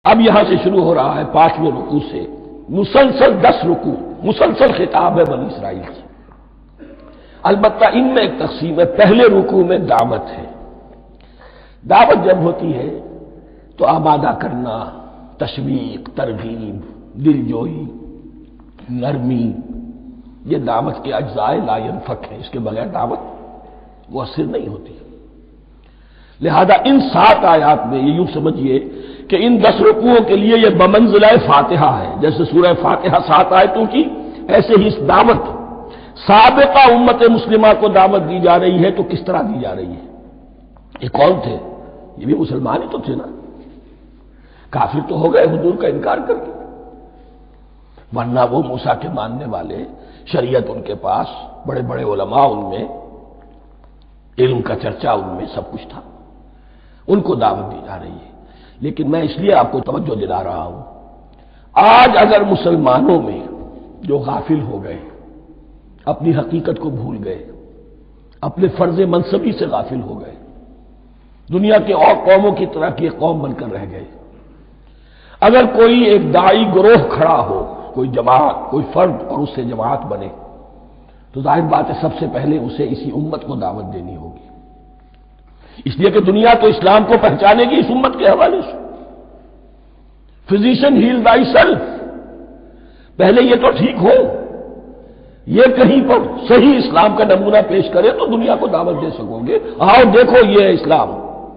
اب یہاں سے شروع ہو رہا ہے 5ویں رکوع سے مسلسل 10 رکوع، مسلسل خطاب ہے بنی اسرائیل کی۔ البتہ ان میں ایک تقسیم ہے، پہلے رکوع میں دعوت ہے۔ دعوت جب ہوتی ہے تو آمادہ کرنا، تشویق، ترغیب، دلجوئی، نرمی، یہ دعوت کے اجزاء لا ينفک ہیں، اس کے بغیر دعوت مؤثر نہیں ہوتی۔ لہذا ان 7 آیات میں یہ یوں سمجھیے کہ ان 10 رکوعوں کے لیے یہ بمنزلہ فاتحہ ہے، جیسے سورہ فاتحہ 7 آیتوں کی، ایسے ہی اس دعوت سابقہ امت مسلمہ کو دعوت دی جا رہی ہے۔ تو کس طرح دی جا رہی ہے؟ یہ کون تھے؟ یہ بھی مسلمان ہی تو تھے نا، کافر تو ہو گئے حضور کا انکار کر کے، ورنہ وہ موسیٰ کے ماننے والے، شریعت ان کے پاس، بڑے بڑے علماء ان میں، علم کا چرچا ان میں، سب کچھ تھا، ان کو دعوت دی جا رہی ہے۔ لیکن میں اس لیے آپ کو توجہ دلا رہا ہوں، آج اگر مسلمانوں میں جو غافل ہو گئے، اپنی حقیقت کو بھول گئے، اپنے فرض منصبی سے غافل ہو گئے، دنیا کے اور قوموں کی طرح کی ایک قوم بن کر رہ گئے، اگر کوئی ایک داعی گروہ کھڑا ہو، کوئی جماعت، کوئی فرد، اور اس سے جماعت بنے، تو ظاہر بات ہے سب سے پہلے اسے اسی امت کو دعوت دینی ہوگی، اس لیے کہ دنیا تو اسلام کو پہچانے گی اس امت کے حوالے سے۔ فزیشین ہیل تھائی سیلف، پہلے یہ تو ٹھیک ہو، یہ کہیں پر صحیح اسلام کا نمونہ پیش کرے تو دنیا کو دعوت دے سکو گے، آؤ دیکھو یہ ہے اسلام۔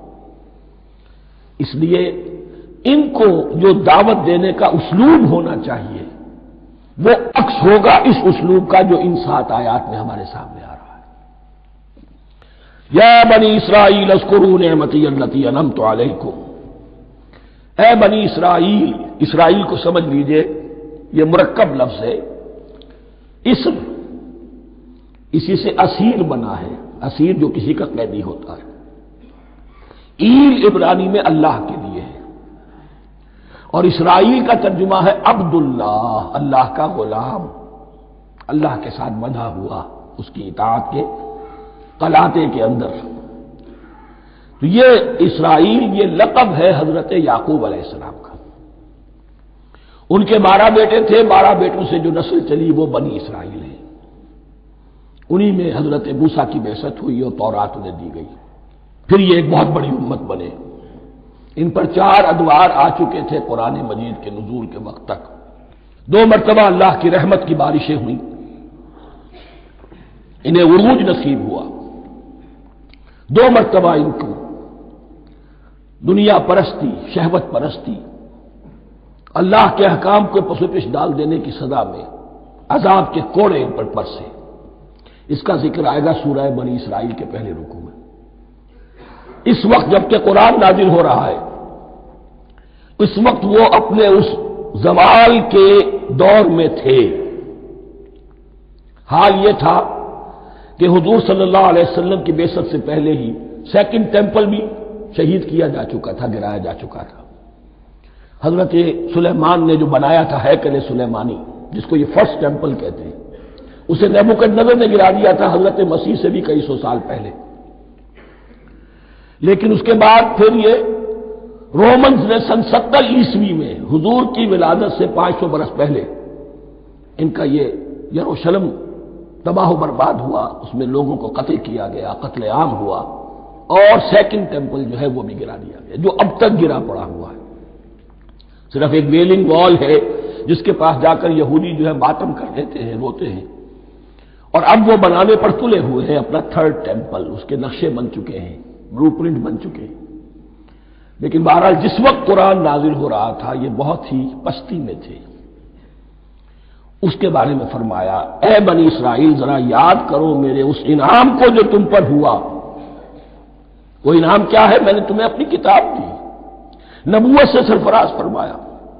اس لیے ان کو جو دعوت دینے کا اسلوب ہونا چاہیے وہ عکس ہوگا اس اسلوب کا جو ان 7 آیات میں ہمارے سامنے آ رہا ہے۔ یا بنی اسرائیل اذکروا نعمتی التی انعمت علیکم، اے بنی اسرائیل، اسرائیل کو سمجھ لیجئے یہ مرکب لفظ ہے، اسم، اسی سے اسیر بنا ہے، اسیر جو کسی کا قیدی ہوتا ہے۔ ایل عبرانی میں اللہ کے لیے ہے، اور اسرائیل کا ترجمہ ہے عبداللہ، اللہ کا غلام، اللہ کے ساتھ بندھا ہوا اس کی اطاعت کے قلاتے کے اندر۔ تو یہ اسرائیل یہ لقب ہے حضرت یعقوب علیہ السلام کا۔ ان کے 12 بیٹے تھے، 12 بیٹوں سے جو نسل چلی وہ بنی اسرائیل ہے، انہی میں حضرت موسیٰ کی بعثت ہوئی اور تورات انہیں دی گئی، پھر یہ ایک بہت بڑی امت بنے۔ ان پر 4 ادوار آ چکے تھے قرآن مجید کے نزول کے وقت تک، 2 مرتبہ اللہ کی رحمت کی بارشیں ہوئیں، انہیں عروج نصیب ہوا، 2 مرتبہ ان کو دنیا پرستی، شہوت پرستی، اللہ کے احکام کو پس و پیش ڈال دینے کی سزا میں عذاب کے کوڑے ان پر برسے۔ اس کا ذکر آئے گا سورہ بنی اسرائیل کے پہلے رکوع میں۔ اس وقت جب کہ قرآن نازل ہو رہا ہے، اس وقت وہ اپنے اس زوال کے دور میں تھے۔ حال یہ تھا کہ حضور صلی اللہ علیہ وسلم کی بعثت سے پہلے ہی 2nd ٹیمپل بھی شہید کیا جا چکا تھا، گرایا جا چکا تھا۔ حضرت سلیمان نے جو بنایا تھا ہیکل سلیمانی، جس کو یہ 1st ٹیمپل کہتے ہیں، اسے نیبوکدنیزر نے گرا دیا تھا حضرت مسیح سے بھی کئی سو سال پہلے۔ لیکن اس کے بعد پھر یہ رومنز نے سن 70 عیسوی میں حضور کی ولادت سے 500 برس پہلے ان کا یہ یروشلم تباہ و برباد ہوا، اس میں لوگوں کو قتل کیا گیا، قتل عام ہوا، اور 2nd ٹیمپل جو ہے وہ بھی گرا دیا گیا، جو اب تک گرا پڑا ہوا ہے۔ صرف ایک ویلنگ وال ہے جس کے پاس جا کر یہودی جو ہے ماتم کر دیتے ہیں، روتے ہیں، اور اب وہ بنانے پر تلے ہوئے ہیں اپنا 3rd ٹیمپل، اس کے نقشے بن چکے ہیں، بلو پرنٹ بن چکے ہیں۔ لیکن بہرحال جس وقت قرآن نازل ہو رہا تھا یہ بہت ہی پستی میں تھے۔ اس کے بارے میں فرمایا، اے بنی اسرائیل ذرا یاد کرو میرے اس انعام کو جو تم پر ہوا۔ وہ انعام کیا ہے؟ میں نے تمہیں اپنی کتاب دی، نبوت سے سرفراز فرمایا،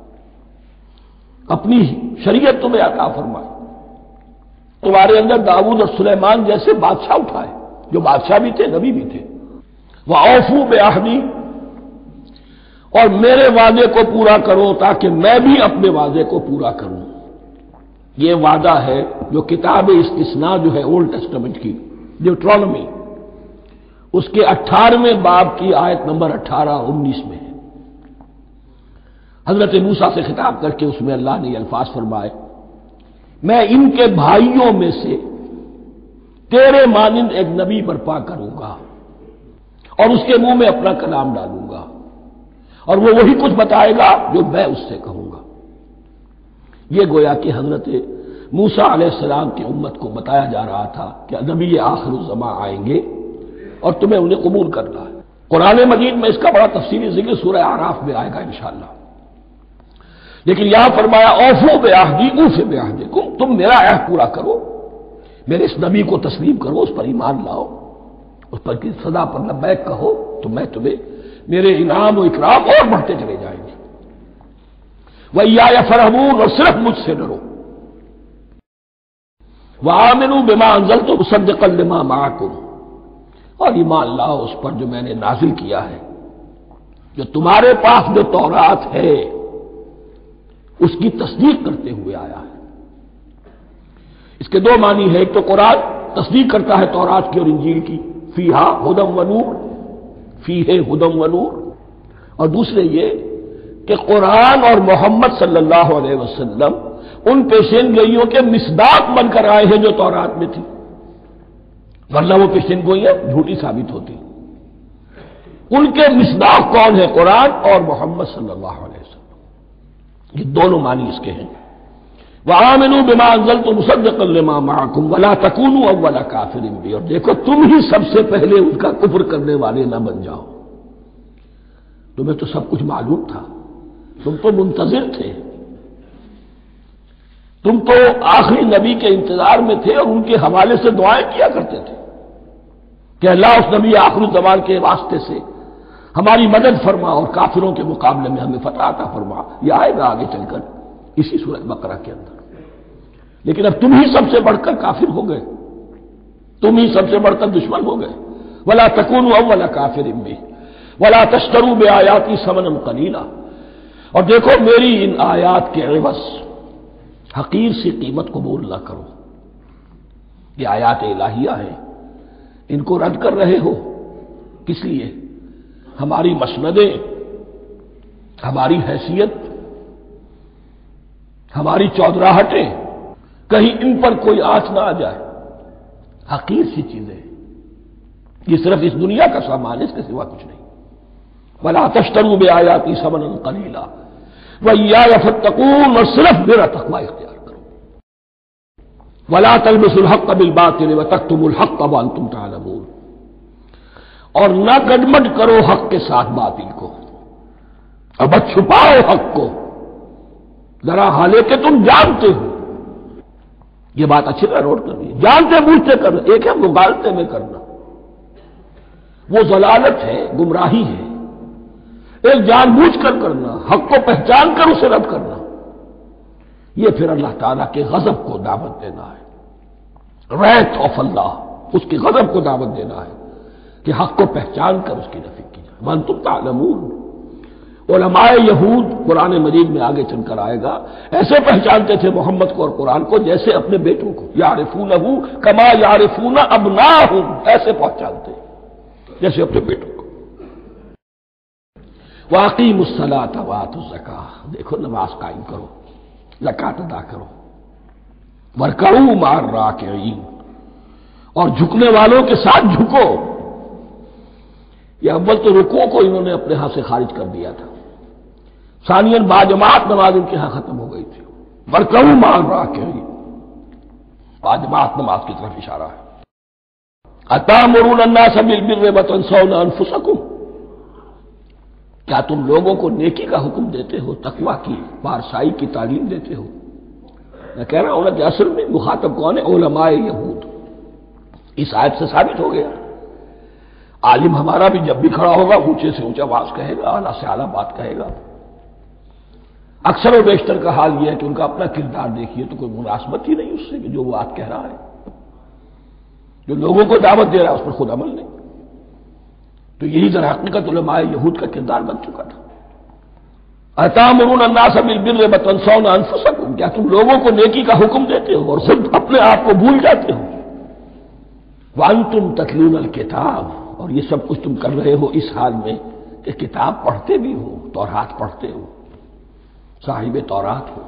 اپنی شریعت تمہیں عطا فرمائی، تمہارے اندر داؤد اور سلیمان جیسے بادشاہ اٹھائے، جو بادشاہ بھی تھے، نبی بھی تھے۔ وَأَوْفُوا بِعَهْدِي، اور میرے وعدے کو پورا کرو تاکہ میں بھی اپنے وعدے کو پورا کروں۔ یہ وعدہ ہے جو کتاب استثناء جو ہے اولڈ ٹیسٹمنٹ کی، ڈیوٹرانومی، اس کے 18ویں باب کی آیت نمبر 18 اور 19 میں ہے۔ حضرت موسیٰ سے خطاب کر کے اس میں اللہ نے یہ الفاظ فرمائے، میں ان کے بھائیوں میں سے تیرے مانند ایک نبی برپا کروں گا اور اس کے منہ میں اپنا کلام ڈالوں گا اور وہ وہی کچھ بتائے گا جو میں اس سے کہوں گا۔ یہ گویا کہ حضرت موسیٰ علیہ السلام کی امت کو بتایا جا رہا تھا کہ نبی آخر الزمان آئیں گے اور تمہیں انہیں قبول کرنا ہے۔ قرآن مجید میں اس کا بڑا تفصیلی ذکر سورہ اعراف میں آئے گا انشاءاللہ، لیکن یہاں فرمایا اوفو بعہدی اوف بعہدکم، تم میرا عہد پورا کرو، میرے اس نبی کو تسلیم کرو، اس پر ایمان لاؤ، اس پر کی صدا پر لبیک کہو تو میں تمہیں میرے انعام و اکرام اور بڑھتے چلے جائیں گے۔ وَإِيَّایَ فَارْہَبُونْ، اور صرف مجھ سے ڈرو۔ وَآمِنُوا بِمَا أَنزَلْتُ مُصَدِّقًا لِمَا مَعَكُمْ، اور ایمان لاؤ اس پر جو میں نے نازل کیا ہے، جو تمہارے پاس جو تورات ہے اس کی تصدیق کرتے ہوئے آیا ہے۔ اس کے دو معنی ہے، ایک تو قرآن تصدیق کرتا ہے تورات کی اور انجیل کی، فیہا ھدی ونور، فیہ ھدی ونور، اور دوسرے یہ کہ قرآن اور محمد صلی اللہ علیہ وسلم ان پیشین گوئیوں کے مصداق بن کر آئے ہیں جو تورات میں تھی، ورنہ وہ پیشین گوئیاں جھوٹی ثابت ہوتی۔ ان کے مصداق کون ہے؟ قرآن اور محمد صلی اللہ علیہ وسلم۔ یہ دونوں معنی اس کے ہیں۔ وَآمِنُوا بِمَا أَنزَلْتُ مُصَدِّقًا لِمَا مَعَكُمْ وَلَا تَكُونُوا أَوَّلَ كَافِرٍ بِهِ، اور دیکھو تم ہی سب سے پہلے ان کا کفر کرنے والے نہ بن جاؤ۔ تمہیں تو سب کچھ معلوم تھا، تم تو منتظر تھے، تم تو آخری نبی کے انتظار میں تھے اور ان کے حوالے سے دعائیں کیا کرتے تھے کہ اللہ اس نبی آخری زمان کے واسطے سے ہماری مدد فرما اور کافروں کے مقابلے میں ہمیں فتح عطا فرما۔ یہ آئے گا آگے چل کر اسی سورہ بقرہ کے اندر۔ لیکن اب تم ہی سب سے بڑھ کر کافر ہو گئے، تم ہی سب سے بڑھ کر دشمن ہو گئے۔ وَلَا تَكُونُوا أَوَّلَ كَافِرٍ بِهِ وَلَا تَشْتَرُوا بِآيَاتِي ثَمَنًا قَلِيلًا، اور دیکھو میری ان آیات کے عوض حقیر سی قیمت قبول نہ کرو۔ یہ آیات الہیہ ہیں، ان کو رد کر رہے ہو، کس لیے؟ ہماری مسندیں، ہماری حیثیت، ہماری چودراہٹیں، کہیں ان پر کوئی آنچ نہ آ جائے۔ حقیر سی چیزیں، یہ صرف اس دنیا کا سامان ہے، اس کے سوا کچھ نہیں۔ وَلَا تَشْتَرُوا بِآيَاتِي ثَمَنًا قَلِيلًا وَإِيَّایَ فَاتَّقُونِ، اور صرف میرا تقوی اختیار کرو۔ وَلَا تَلْبِسُوا الْحَقَّ بِالْبَاطِلِ وَتَكْتُمُوا الْحَقَّ وَأَنْتُمْ تَعْلَمُونَ، اور نہ گڈمڈ کرو حق کے ساتھ باطل کو، اور بس چھپاؤ حق کو، ذرا حالے کہ تم جانتے ہو۔ یہ بات اچھی طرح نوٹ کرنی ہے، جانتے بوجھتے کرنا، ایک ہے مغالطے میں کرنا، وہ ضلالت ہے، گمراہی ہے۔ ایک جان بوجھ کر کرنا، حق کو پہچان کر اسے رد کرنا، یہ پھر اللہ تعالیٰ کے غضب کو دعوت دینا ہے، ریت آف اللہ، اس کے غضب کو دعوت دینا ہے کہ حق کو پہچان کر اس کی نفی کی جائے۔ وَأَنْتُمْ تَعْلَمُونَ، علماء یہود قرآن مجید میں آگے چل کر آئے گا، ایسے پہچانتے تھے محمد کو اور قرآن کو جیسے اپنے بیٹوں کو، یعرفونہ کما یعرفون ابناہم، ایسے پہچانتے جیسے اپنے بیٹوں کو۔ وَأَقِیمُوا الصَّلَاةَ وَآتُوا الزَّکَاۃَ، دیکھو نماز قائم کرو، زکوٰۃ ادا کرو۔ وَارْکَعُوا مَعَ الرَّاکعِینَ، اور جھکنے والوں کے ساتھ جھکو۔ یہ اول تو رکوع کو انہوں نے اپنے ہاں سے خارج کر دیا تھا، ثانیاً باجماعت نماز ان کے ہاں ختم ہو گئی تھی۔ وَارْکَعُوا مَعَ الرَّاکعِینَ، باجماعت نماز کی طرف اشارہ ہے۔ أَتَأْمُرُونَ النَّاسَ بِالْبِرِّ وَتَنْسَوْنَ أَنفُسَكُمْ، کیا تم لوگوں کو نیکی کا حکم دیتے ہو، تقویٰ کی، پارسائی کی تعلیم دیتے ہو؟ میں کہہ رہا ہوں نا کہ اصل میں مخاطب کون ہے؟ علماء یہود۔ اس آیت سے ثابت ہو گیا عالم ہمارا بھی جب بھی کھڑا ہوگا اونچے سے اونچا آواز کہے گا، اعلیٰ سے اعلیٰ بات کہے گا۔ اکثر و بیشتر کا حال یہ ہے کہ ان کا اپنا کردار دیکھیے تو کوئی مناسبت ہی نہیں اس سے کہ جو وہ بات کہہ رہا ہے، جو لوگوں کو دعوت دے رہا ہے اس پر خود عمل نہیں۔ تو یہی ذرا حقیقت علماء یہود کا کردار بن چکا تھا۔ أَتَأْمُرُونَ النَّاسَ بِالْبِرِّ وَتَنْسَوْنَ أَنفُسَكُمْ، کیا تم لوگوں کو نیکی کا حکم دیتے ہو اور خود اپنے آپ کو بھول جاتے ہو؟ وَأَنْتُمْ تَتْلُونَ الْكِتَابَ، اور یہ سب کچھ تم کر رہے ہو اس حال میں کہ کتاب پڑھتے بھی ہو، تورات پڑھتے ہو۔ صاحب تورات ہو.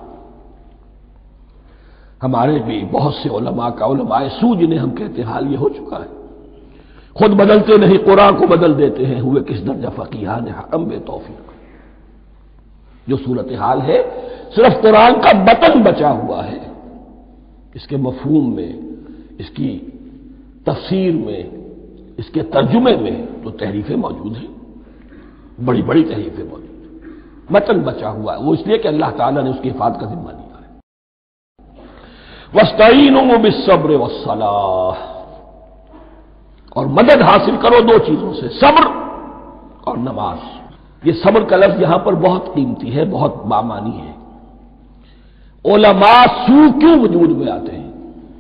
ہمارے بھی بہت سے علماء کا علماء سو جنہیں ہم کہتے ہیں حال یہ ہو چکا ہے، خود بدلتے نہیں قرآن کو بدل دیتے ہیں، ہوئے کس درجہ فقیہان حرم بے توفیق. جو صورتحال ہے صرف قرآن کا متن بچا ہوا ہے، اس کے مفہوم میں، اس کی تفسیر میں، اس کے ترجمے میں تو تحریفیں موجود ہیں، بڑی بڑی تحریفیں موجود ہیں. متن بچا ہوا ہے، وہ اس لیے کہ اللہ تعالیٰ نے اس کی حفاظت کا ذمہ لیا ہے. وَاسْتَعِینُوا بِالصَّبْرِ وَالصَّلَاةِ، اور مدد حاصل کرو دو چیزوں سے، صبر اور نماز. یہ صبر کا لفظ یہاں پر بہت قیمتی ہے، بہت بامانی ہے. علماء سو کیوں وجود میں آتے ہیں؟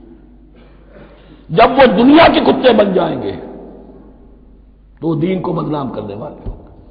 جب وہ دنیا کے کتے بن جائیں گے تو وہ دین کو بدنام کرنے والے ہوں گے.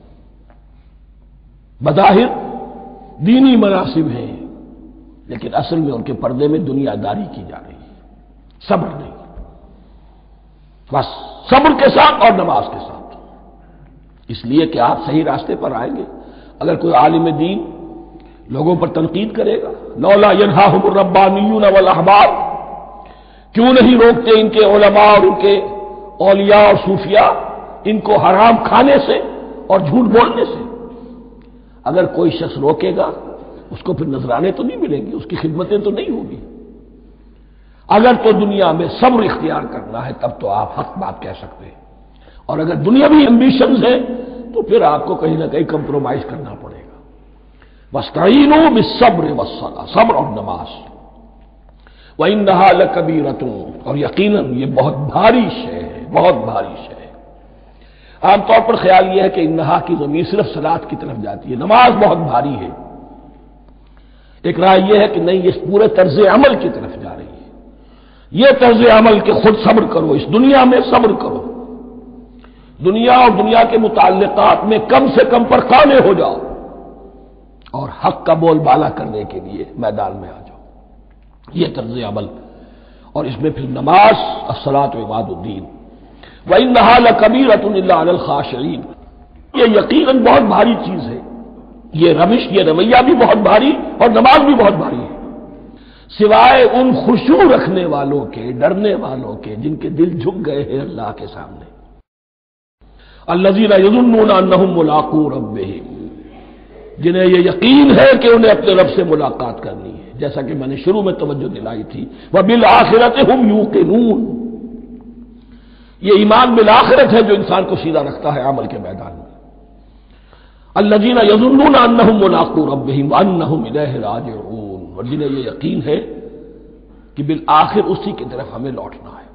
بظاہر دینی مناسب ہیں لیکن اصل میں ان کے پردے میں دنیا داری کی جا رہی ہے، صبر نہیں. بس صبر کے ساتھ اور نماز کے ساتھ، اس لیے کہ آپ صحیح راستے پر آئیں گے. اگر کوئی عالم دین لوگوں پر تنقید کرے گا، لولا ینہاہم الربانیون والاحبار، کیوں نہیں روکتے ان کے علماء اور ان کے اولیاء اور صوفیاء ان کو حرام کھانے سے اور جھوٹ بولنے سے؟ اگر کوئی شخص روکے گا اس کو پھر نذرانے تو نہیں ملیں گی، اس کی خدمتیں تو نہیں ہوگی. اگر تو دنیا میں صبر اختیار کرنا ہے تب تو آپ حق بات کہہ سکتے ہیں، اور اگر دنیاوی ایمبیشنز ہیں تو پھر آپ کو کہیں نہ کہیں کمپرومائز کرنا پڑے گا. وَاسْتَعِینُوا بِالصَّبْرِ وَالصَّلَاةِ، صبر اور نماز. وَإِنَّهَا لَكَبِیرَةٌ، اور یقیناً یہ بہت بھاری شے ہے، بہت بھاری شے ہے. عام طور پر خیال یہ ہے کہ انہا کی ضمیر صرف صلاۃ کی طرف جاتی ہے، نماز بہت بھاری ہے. ایک رائے یہ ہے کہ نہیں، یہ پورے طرز عمل کی طرف جا رہی ہے. یہ طرز عمل کہ خود صبر کرو، اس دنیا میں صبر کرو، دنیا اور دنیا کے متعلقات میں کم سے کم پر قانع ہو جاؤ اور حق کا بول بالا کرنے کے لیے میدان میں آ جاؤ. یہ طرز عمل، اور اس میں پھر نماز، الصلاۃ عماد الدین. وَإِنَّهَا لَكَبِیرَةٌ إِلَّا عَلَى الْخَاشِعِینَ، یہ یقیناً بہت بھاری چیز ہے. یہ روش، یہ رویہ بھی بہت بھاری اور نماز بھی بہت بھاری ہے، سوائے ان خشوع رکھنے والوں کے، ڈرنے والوں کے، جن کے دل جھک گئے ہیں اللہ کے سامنے. الذین یظنون انہم ملاقو ربہم، جنہیں یہ یقین ہے کہ انہیں اپنے رب سے ملاقات کرنی ہے، جیسا کہ میں نے شروع میں توجہ دلائی تھی. وبالآخرۃ ہم یوقنون، یہ ایمان بالآخرت ہے جو انسان کو سیدھا رکھتا ہے عمل کے میدان میں. الذین یظنون انہم ملاقو ربہم وانہم الیہ راجعون، اور جنہیں یہ یقین ہے کہ بالآخر اسی کی طرف ہمیں لوٹنا ہے.